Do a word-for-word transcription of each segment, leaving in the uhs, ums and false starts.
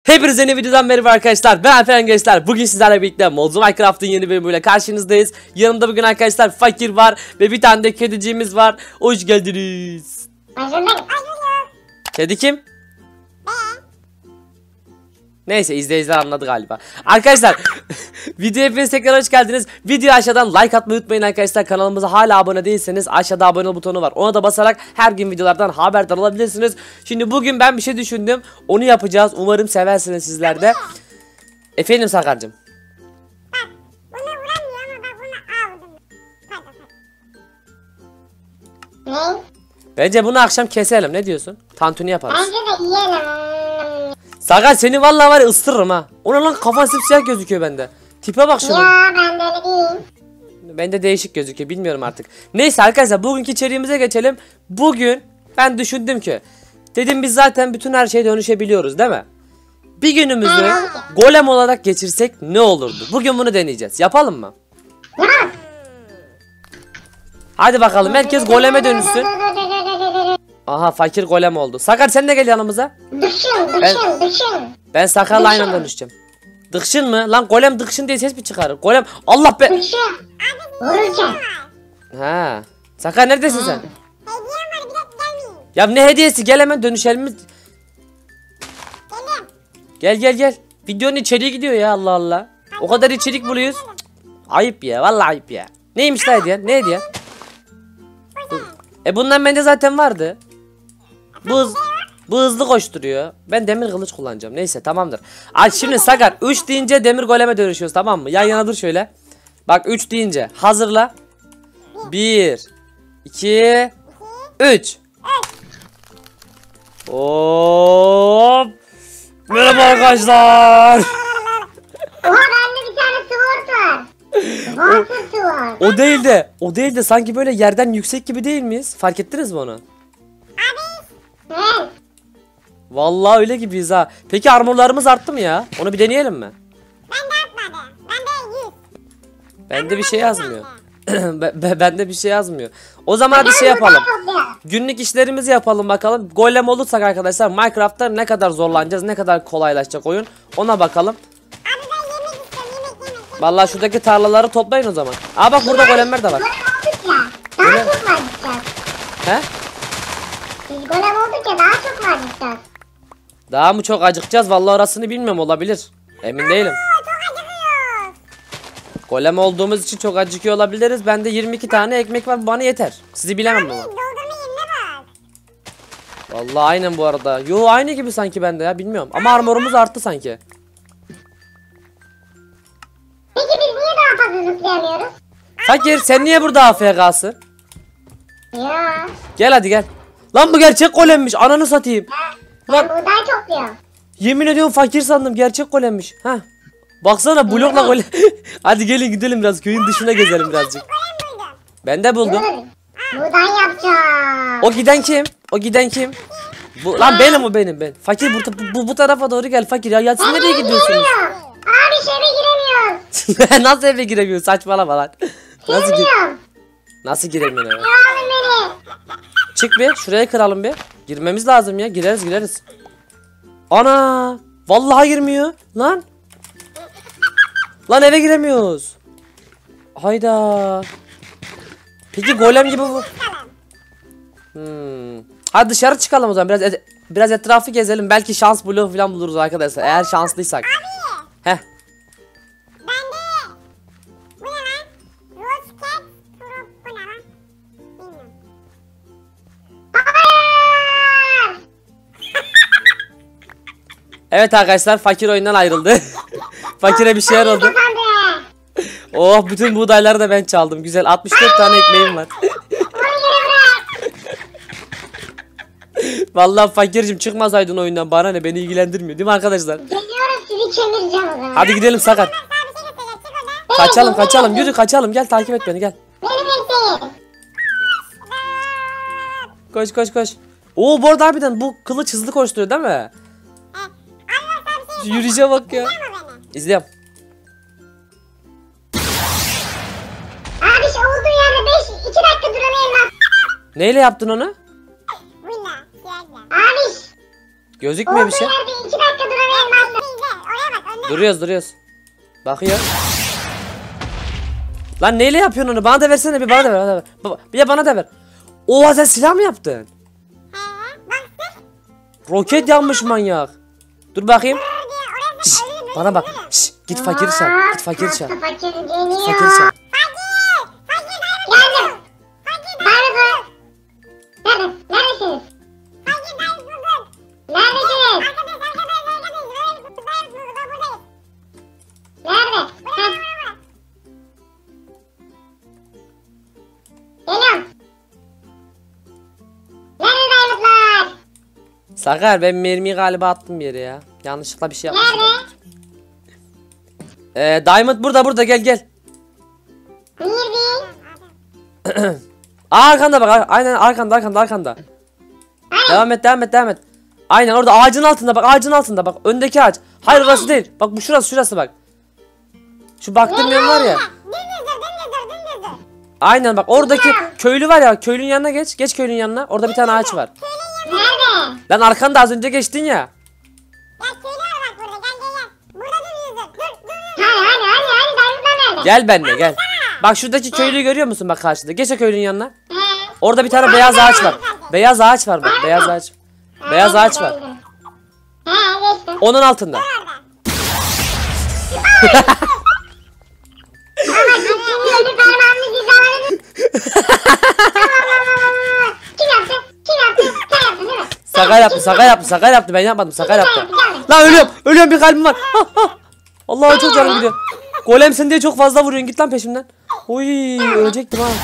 Hepinize yeni videodan merhaba arkadaşlar. Ben Alperen gençler. Bugün sizlerle birlikte Modlu Minecraft'ın yeni bölümüyle karşınızdayız. Yanımda bugün arkadaşlar Fakir var ve bir tane de kediciğimiz var. Hoş geldiniz. Kedi kim? Neyse izleyiciler anladı galiba. Arkadaşlar videoya hepiniz tekrar hoş geldiniz. Video aşağıdan like atmayı unutmayın arkadaşlar. Kanalımıza hala abone değilseniz aşağıda abone ol butonu var. Ona da basarak her gün videolardan haberdar olabilirsiniz. Şimdi bugün ben bir şey düşündüm. Onu yapacağız. Umarım seversiniz sizler de. Efendim Sakar'cığım. Bak buna vuramıyor ama bak buna aldım. Hadi hadi. Ne? Bence bunu akşam keselim. Ne diyorsun? Tantuni yaparız. Bence de yiyelim. Sakar seni vallahi var ya ısırırım ha. Ona lan kafan sipsiyah gözüküyor bende. Tipe bak şuna. Ya ben de öyle değilim. Bende değişik gözüküyor, bilmiyorum artık. Neyse arkadaşlar bugünkü içeriğimize geçelim. Bugün ben düşündüm ki dedim biz zaten bütün her şeye dönüşebiliyoruz değil mi? Bir günümüzü golem olarak geçirsek ne olurdu? Bugün bunu deneyeceğiz. Yapalım mı? Yapalım. Hadi bakalım herkes goleme dönüşsün. Aha Fakir golem oldu. Sakar sen de gel yanımıza. Dışın Ben- dışın dışın. Ben Sakar'la aynı anda dönüşeceğim. Dıkşın mı? Lan golem dıkşın diye ses mi çıkarır? Golem Allah be. Dışın. Vururken. Ha. Sakar neredesin sen? Hediyem var bir dakika gelmeyin. Ya ne hediyesi? Gel hemen dönüşelim mi? Gelin. Gel gel gel. Videonun içeriği gidiyor ya Allah Allah. O kadar içerik buluyoruz. Cık, ayıp ya vallahi ayıp ya. Neymiş lan hediye? Ne hediye? E bundan bende zaten vardı. Bu, hız, bu hızlı koşturuyor. Ben demir kılıç kullanacağım. Neyse tamamdır. Ay şimdi Sakar üç deyince demir goleme dönüşüyoruz tamam mı? Yan yana dur şöyle. Bak üç deyince hazırla. bir iki üç. Hop. Merhaba arkadaşlar. Oha bende bir tane sword var. Water sword. O değil de, o değil de sanki böyle yerden yüksek gibi değil miyiz? Fark ettiniz mi onu? Ne? Vallahi öyle gibiyiz ha. Peki armorlarımız arttı mı ya? Onu bir deneyelim mi? Ben de atmadım. Ben de yüz. Bende bir şey yazmıyor. Be- be- Bende bir şey yazmıyor. O zaman hadi şey yapalım. Günlük işlerimizi yapalım bakalım. Golem olursak arkadaşlar Minecraft'ta ne kadar zorlanacağız, ne kadar kolaylaşacak oyun. Ona bakalım. Abi ben yemek istiyorum yemek yemek. yemek. Vallahi şuradaki tarlaları toplayın o zaman. Aa bak burada golemler de var. Golem Öyle. olduk ya. Daha çok var gideceğiz. He? Biz golem olduk ya daha çok var gideceğiz. Daha mı çok acıkacağız? Vallahi orasını bilmiyorum, olabilir. Emin değilim. Aa, çok acıkıyoruz. Golem olduğumuz için çok acıkıyor olabiliriz. Bende yirmi iki tane ekmek var, bana yeter. Sizi bilemem ama. Doldurma yerine bak. Vallahi aynen bu arada. Yo aynı gibi sanki bende ya, bilmiyorum. Ama armorumuz arttı sanki. Peki biz niye daha fazla zıplayamıyoruz? Fakir sen niye burada A F K'sın? Ya. Gel hadi gel. Lan bu gerçek golemmiş, ananı satayım. Ben Lan buğday topluyorum. yemin ediyorum fakir sandım, gerçek golemmiş. Ha. Baksana blokla golem. Hadi gelin gidelim biraz, köyün dışına gezelim birazcık. Golem buydum. Ben de buldum. Dur. Buğday yapacağım. O giden kim? O giden kim? Bu, lan benim o benim ben. Fakir bu, bu, bu tarafa doğru gel fakir ya. Ya siz nereye gidiyorsunuz? Giremiyorum. Abi şeve giremiyoruz. Nasıl eve giremiyorsun? Saçmalama lan. Nasıl, gir Giremiyorum. nasıl giremiyorsun eve? Alın beni. Çık bir şuraya kıralım bir. Girmemiz lazım ya. Gireriz gireriz. Ana! Vallahi girmiyor. Lan. Lan eve giremiyoruz. Hayda. Peki golem gibi bu. Hmm. Hadi dışarı çıkalım o zaman. Biraz et- biraz etrafı gezelim. Belki şans bloğu falan buluruz arkadaşlar. Eğer şanslıysak. Heh. Ben de. Bu ne lan? Rose Cat Pro. Bu ne lan? Bilmiyorum. Hayır. Evet arkadaşlar fakir oyundan ayrıldı. Fakire bir şeyler oldu. Kazandı. Oh bütün buğdayları da ben çaldım. Güzel, altmış dört tane ekmeğim var. Onu yere bırak. Vallahi fakircim çıkmasaydın oyundan, bana ne, beni ilgilendirmiyor değil mi arkadaşlar? Geliyorum sizi kemireceğim o zaman. Hadi gidelim Sakar. Sana bir şey göstereceğim. Çık oradan. Kaçalım kaçalım, yürü kaçalım, gel takip et beni, gel. Beni bekleyin. Koş koş koş. Oo bu arada harbiden bu kılıç hızlı koşturuyor değil mi? Allah sana bir şey Yürüyüşe bak ya. göstereceğim ama beni. İzliyorum. Abi şu olduğu yerde beş iki dakika duramayalım. Neyle yaptın onu? Villa. Siyahla. Abi Gözükmüyor bir olduğu şey. yerde iki dakika duramayalım. Duruyoruz duruyoruz. Bakıyor. Lan neyle yapıyorsun onu? Bana da versene bir bana da ver. Bana da ver. Baba, bir de bana da ver. Oha sen silah mı yaptın? He bak sık. Roket yanmış manyak. Dur bakayım. Dur diye oraya Şşş, sık. Ölürüm, bana bak. ölürüm. Şşş, git fakir çağır. Git fakir çağır. Fakir geliyor. Fakir çağır. Fakir. Fakir dayı. Geldim. Fakir dayı. Merhaba. Nerede? Neredesiniz? Fakir dayı buldum. Neredesiniz? Arkadaş arkadaş arkadaş. Buradayız buradayız burada buradayız. Nerede? Buraya Heh, buraya buraya. geliyorum. Nerede diamondlar? Sakar ben mermiyi galiba attım bir yere ya. Yanlışlıkla bir şey yapmışım. Nerede? Ee, Diamond burada burada gel gel. Nerede? Aa, arkanda bak aynen arkanda arkanda arkanda. Hayır. Devam et devam et devam et. Aynen orada ağacın altında bak ağacın altında bak öndeki ağaç. Hayır orası değil. Bak bu şurası şurası bak. Şu baktığım yer var ya. Dümdüzdür dümdüzdür dümdüzdür. Aynen bak oradaki köylü var ya köylünün yanına geç. Geç köylünün yanına. Orada bir tane ağaç var. Nerede? Lan arkanda az önce geçtin ya. Ya köylü var bak burada gel gel gel. Burada dümdüzdür. Dur dur dur. Hani hani hani hani diamondlar nerede? Gel benimle gel. Bak şuradaki köylüyü görüyor musun bak karşıda. Geç o köylünün yanına. He. Orada bir tane beyaz ağaç var. Beyaz ağaç var bak beyaz ağaç. Beyaz ağaç var. He geçtim. Onun altında. Ama gittiğiniz önü parmağımı hizaladınız. Kim yaptı? Kim yaptı? Sen yaptın değil mi? Sakar yaptı, sakar yaptı, sakar yaptı. Ben yapmadım, sakar yaptı. Lan ölüyorum, ölüyorum bir kalbim var. Ha, ha. Allah'ım çok canım gidiyor. Golemsin diye çok fazla vuruyorsun. Git lan peşimden. Oy, ölecektim ha.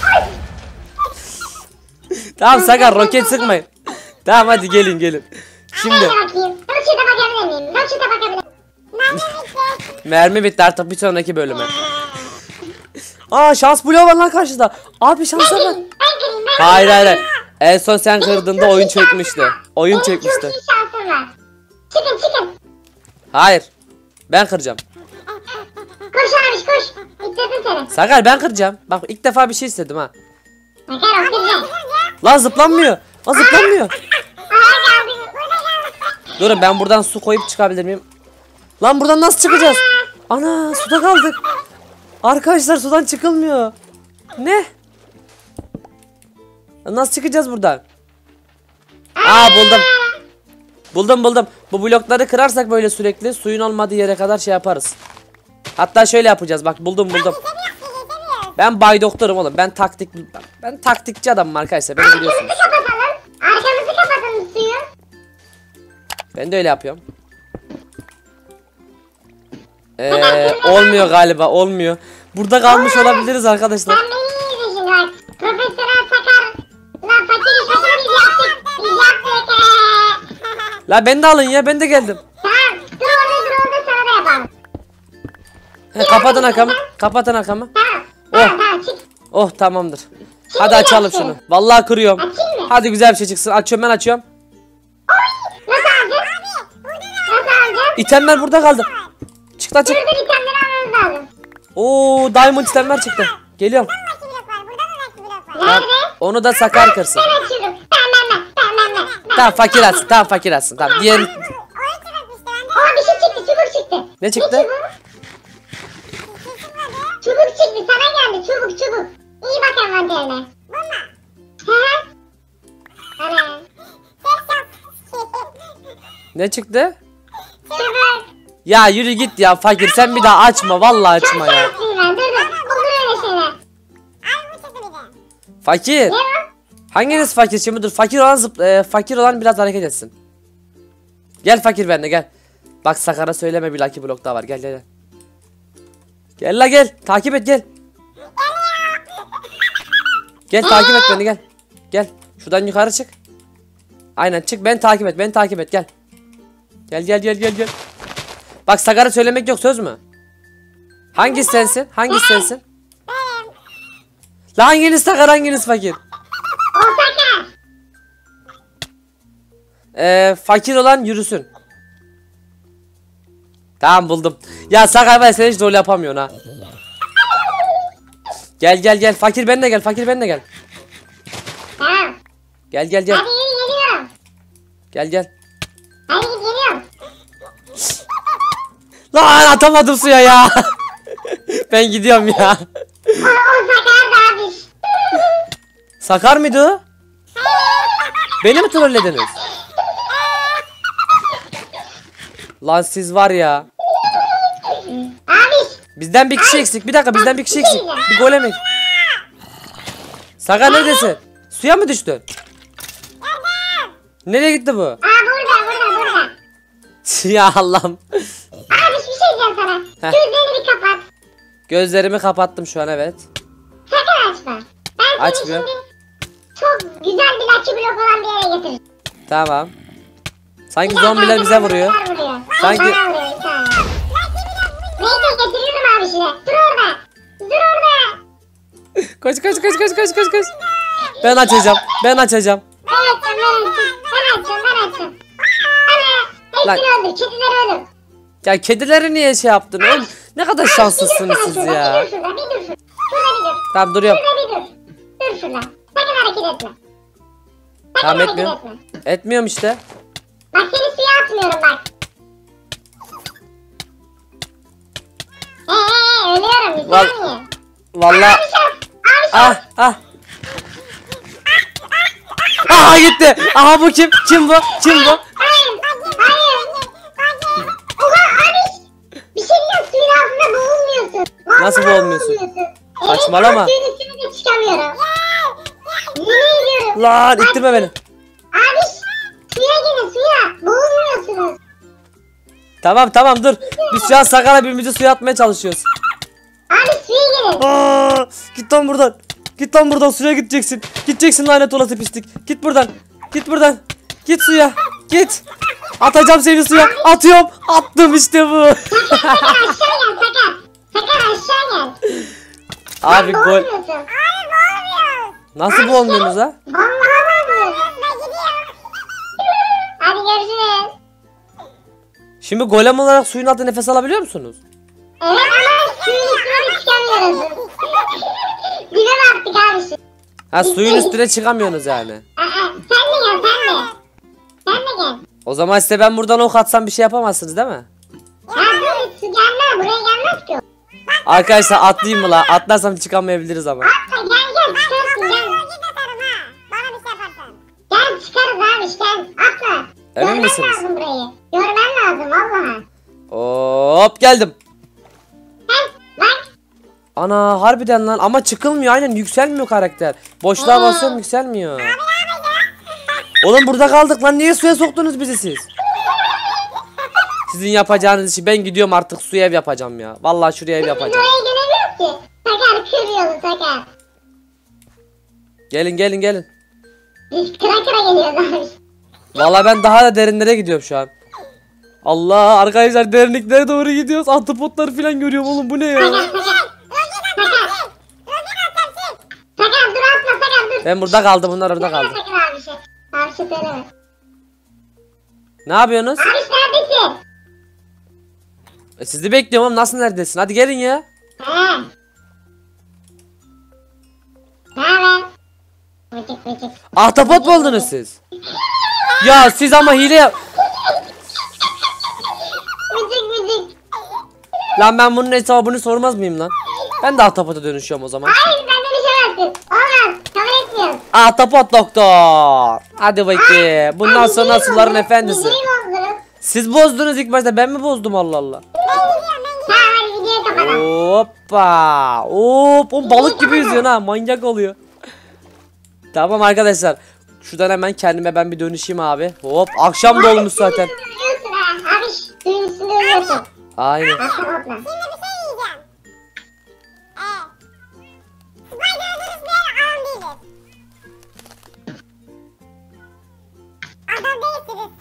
Tamam sakar, roket sıkmayın. Tamam hadi gelin gelin. Şimdi Şimdi. Bakayım. Roçete bakabilir miyim? Roçete bakabilir miyim? mermi bitti artık bir sonraki bölüme. Aa şans bloğu var lan karşıda. Abi şansa bak. Ben kırayım ben. Hayır hayır. hayır. En son sen kırdığında oyun çökmüştü. Oyun Benim çökmüştü. çok iyi şansım var. Çıkın çıkın. Hayır. Ben kıracağım. Koş abi koş. İttirdim seni. Sakar ben kıracağım. Bak ilk defa bir şey istedim ha. Bakar oturacağım. Lan zıplanmıyor. Lan zıplanmıyor. Aha geldi. Durun ben buradan su koyup çıkabilir miyim? Lan buradan nasıl çıkacağız? Ana suda kaldık. Arkadaşlar sudan çıkılmıyor. Ne? Nasıl çıkacağız buradan? Aa buldum. Buldum buldum. Bu blokları kırarsak böyle sürekli suyun olmadığı yere kadar şey yaparız. Hatta şöyle yapacağız bak buldum buldum. Ben Bay Doktor'um oğlum. Ben taktik ben taktikçi adamım arkadaşlar. Beni biliyorsunuz. Arkamızı kapatalım. Arkamızı kapatalım suyu. Ben de öyle yapıyorum. Ee, olmuyor galiba olmuyor. Burada kalmış olabiliriz arkadaşlar. Sen beni iyi izle şimdi bak. Profesyonel sakar. Lan fakir iş fakir biz yaptık. Biz yaptık. Ee. La ben de alın ya ben de geldim. Tamam. Dur orada dur orada sana da yapalım. He, kapatın arkamı. Kapatın arkamı. Tamam. Oh. Tamam tamam çık. Oh tamamdır. Hadi açalım şunu. Vallahi kırıyorum. Açayım mı? Hadi güzel bir şey çıksın. Açıyorum ben açıyorum. Nasıl alacağız? Nasıl alacağız? İtemler burada kaldı. Çık lan çık. Dur dur itemleri almamız lazım. Oo diamond itemler çıktı. Geliyorum. Nakli blok var. Burada da nakli blok var. Tamam, Nerede? onu da sakar kırsın. Ben açıyorum. Tamam ben ben. Tamam ben ben. Tamam fakir atsın. Tamam fakir atsın. Tamam diğer Oyun çıkartmıştı ben de. Aa bir şey çıktı. Çubuk çıktı. ne çıktı? çubuğu? Çubuk çıktı. Sana geldi. Çubuk çubuk. İyi bak envanterine. Bununla. Hı hı. Ana. Ne çıktı? Çubuk. Ya yürü git ya fakir sen bir daha açma vallahi açma Çok ya. şanslıyım ben. Dur dur. Olur öyle şeyler. Ay bu çıktı bir de. Fakir. Ne bu? Hanginiz fakir şimdi dur fakir olan zıp e, fakir olan biraz hareket etsin. Gel fakir bende gel. Bak Sakar'a söyleme bir lucky block daha var gel gel gel. Gel la gel takip et gel. Gel takip et beni gel. Gel şuradan yukarı çık. Aynen çık beni takip et beni takip et gel. Gel gel gel gel gel. Bak Sakar'a söylemek yok söz mü? Hangisi sensin? Hangisi sensin? La hanginiz Sakar hanginiz fakir? Osaka. Ee, fakir olan yürüsün. Tamam buldum. Ya Sakar ben sen hiç rol yapamıyorsun ha. Gel gel gel fakir benimle gel fakir benimle gel. Tamam. Gel gel gel. Hadi yürü geliyorum. Gel gel. Hadi git geliyorum. Lan atamadım suya ya. Ben gidiyorum ya. O, o Sakar abi. Sakar mıydı o? Beni mi trollediniz? Lan siz var ya. Abi. Bizden bir kişi eksik. Bir dakika bizden bir kişi eksik. Bir golem eksik. Sakar neredesin? Suya mı düştün? Nereye gitti bu? Aa burada burada burada. Ya Allah'ım. Abi bir şey diyeceğim sana. Heh. Gözlerini bir kapat. Gözlerimi kapattım şu an, evet. Sakın açma. Ben seni Açmıyorum. şimdi çok güzel bir Lucky Block olan bir yere getireceğim. Tamam. Sanki zombiler bize vuruyor. Vuruyor. Sanki- Bana vuruyor bir tane. Neyse getiriyorum abi şimdi. Dur orada. Dur orada. Koş koş koş koş koş koş koş. Ben açacağım. Ben açacağım. Ben açacağım ben açacağım. Ben açacağım ben açacağım. Ana. Lan. Hepsini öldür. Kedileri öldür. Ya kedileri niye şey yaptın oğlum? Ne kadar şanslısınız siz ya. Bir dur şurada. Bir dur şurada. Şurada bir dur. Tamam duruyorum. Şurada bir dur. Dur şurada. Sakın hareket etme. Sakın Tamam hareket etmiyorum. etme. Etmiyorum işte. Bak seni suya atmıyorum bak. Eee ölüyorum bir Val- saniye. Vallahi. Abi şans. Abi şans. Ah ah. Aha gitti. Aha bu kim? Kim bu? Kim bu? Hayır. Hayır. Ulan abi. Bir şey diyeceğim suyun altında boğulmuyorsun. Vallahi Nasıl boğulmuyorsun? Evet, Saçmalama. ben suyun üstüne de çıkamıyorum. Yemin ediyorum. Lan ittirme beni. Abi suya girin suya. Boğulmuyorsunuz. Tamam tamam dur. Biz şu an Sakar'a birbirimizi suya atmaya çalışıyoruz. Abi suya girin. Aa, git lan buradan. Git lan buradan, suya gideceksin. Gideceksin lanet olası pislik. Git buradan. Git buradan. Git suya. Git. Atacağım seni suya. Atıyorum. Attım işte bu. Sakar aşağı gel Sakar. Sakar aşağı gel. Abi gol. Boğulmuyorsun. Abi boğuluyoruz. Nasıl bu olmuyorsunuz ha? Vallahi boğulmuyorsun. Ben gidiyorum. Hadi görüşürüz. Şimdi golem olarak suyun altında nefes alabiliyor musunuz? Evet ama suyun üstüne çıkamıyoruz. Dibe baktık abi şu. Ha, suyun üstüne çıkamıyorsunuz yani. Aa, sen de gel sen de. Sen de gel. O zaman size ben buradan ok atsam bir şey yapamazsınız değil mi? Ya dur su gelmez buraya gelmez ki o. Arkadaşlar atlayayım mı la? Atlarsam çıkamayabiliriz ama. Atla gel gel çıkarsın gel. Git atarım ha. Bana bir şey yaparsan. Gel çıkarız abi gel atla. Emin Görmen misiniz? lazım burayı. Görmen lazım vallahi. Hop geldim. Heh bak. Ana harbiden lan, ama çıkılmıyor, aynen yükselmiyor karakter. Boşluğa Aa. basıyorum yükselmiyor. Oğlum burada kaldık lan, niye suya soktunuz bizi siz? Sizin yapacağınız işi, ben gidiyorum artık, suya ev yapacağım ya. Vallahi şuraya ev Biz yapacağım. oraya gelemiyoruz ki. Sakar kır yolu Sakar. Gelin gelin gelin. Biz kıra kıra geliyoruz abi. Vallahi ben daha da derinlere gidiyorum şu an. Allah arkadaşlar, derinliklere doğru gidiyoruz. Ahtapotları falan görüyorum oğlum, bu ne ya? Sakar Sakar. Sakar. Sakar dur atma Sakar dur. Ben burada kaldım, bunlar orada Sakar kaldı. Sakar abi şey. Abi şey söyleme. Ne yapıyorsunuz? Abi neredesin? E, sizi bekliyorum oğlum, nasıl neredesin? Hadi gelin ya. He. Ne haber? Vıcık vıcık. Ahtapot mu oldunuz siz? Ya siz ama hile yap... Vıcık vıcık. Lan ben bunun hesabını sormaz mıyım lan? Ben de ahtapota dönüşüyorum o zaman. Hayır sen dönüşemezsin. Olmaz. Kabul etmiyorum. Ahtapot doktor. Hadi bakayım. Bundan sonra suların efendisi. Videoyu bozdurun. Siz bozdunuz ilk başta, ben mi bozdum Allah Allah? Tamam hadi videoyu kapatalım. Hoppa. Hop. O balık gibi yüzüyorsun ha. Manyak oluyor. Tamam arkadaşlar. Şuradan hemen kendime ben bir dönüşeyim abi. Hop. Akşam da olmuş zaten. Ölüyorsun ha. Abi suyun üstünde ölüyorsun. Aynen. Ahtapotla. Şimdi bir şey yiyeceğim. Ee, Spider'ınız bir yere adam değiliz. Adam değilsiniz.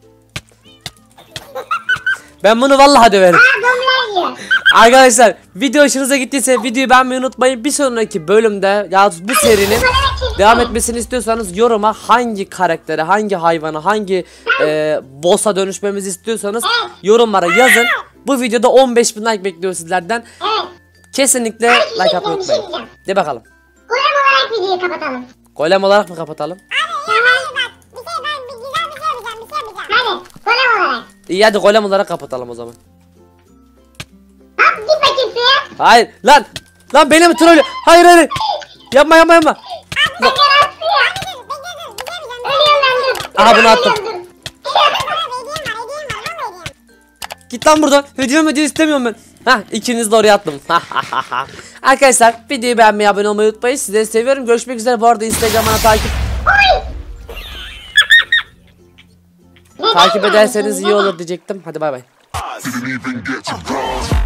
Ben bunu vallahi döverim. Aa zombiler yiyor. Arkadaşlar video hoşunuza gittiyse videoyu beğenmeyi unutmayın. Bir sonraki bölümde ya bu serinin devam etmesini istiyorsanız yoruma hangi karaktere, hangi hayvana, hangi e, boss'a dönüşmemizi istiyorsanız yorumlara yazın. Bu videoda on beş bin like bekliyor sizlerden. Evet. Kesinlikle Ay, like bir atmayı şey unutmayın. diyeceğim. De bakalım. Golem olarak videoyu kapatalım. Golem olarak mı kapatalım? Abi ya hayır bak. Bir şey ben bir güzel bir şey yapacağım. Bir şey yapacağım. Hadi golem olarak. İyi hadi golem olarak kapatalım o zaman. Hayır lan. Lan beni mi trollüyor? Hayır hayır. Yapma yapma yapma. Sakar attı ya. Ölüyorum ben dur. Aha, bunu attım. Ölüyorum, dur. Git lan buradan. Video video istemiyorum ben. Hah, ikiniz de oraya attım. Arkadaşlar videoyu beğenmeyi, abone olmayı unutmayın. Sizleri seviyorum. Görüşmek üzere. Bu arada Instagram'ına takip takip ederseniz iyi olur diyecektim. Hadi bay bay. Didn't even get to bronze.